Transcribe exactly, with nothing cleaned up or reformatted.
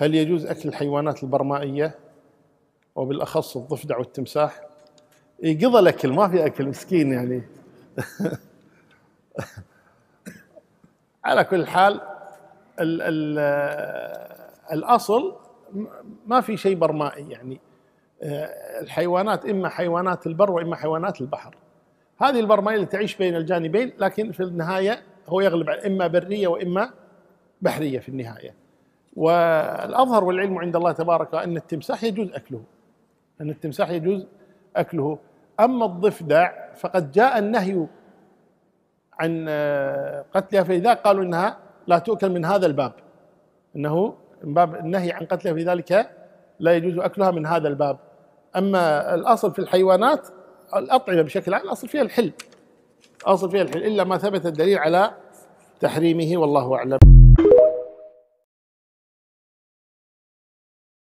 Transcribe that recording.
هل يجوز أكل الحيوانات البرمائية وبالأخص الضفدع والتمساح؟ يقضى الأكل، ما في أكل، مسكين يعني. على كل حال ال ال الأصل ما في شيء برمائي، يعني الحيوانات إما حيوانات البر وإما حيوانات البحر. هذه البرمائية اللي تعيش بين الجانبين، لكن في النهاية هو يغلب على إما برية وإما بحرية في النهاية. والأظهر والعلم عند الله تبارك أن التمساح يجوز أكله، أن التمساح يجوز أكله. أما الضفدع فقد جاء النهي عن قتلها، فلذا قالوا إنها لا تؤكل من هذا الباب، إنه من باب النهي عن قتلها، في ذلك لا يجوز أكلها من هذا الباب. أما الأصل في الحيوانات الأطعمة بشكل عام الأصل فيها الحل، الأصل فيها الحل إلا ما ثبت الدليل على تحريمه، والله أعلم.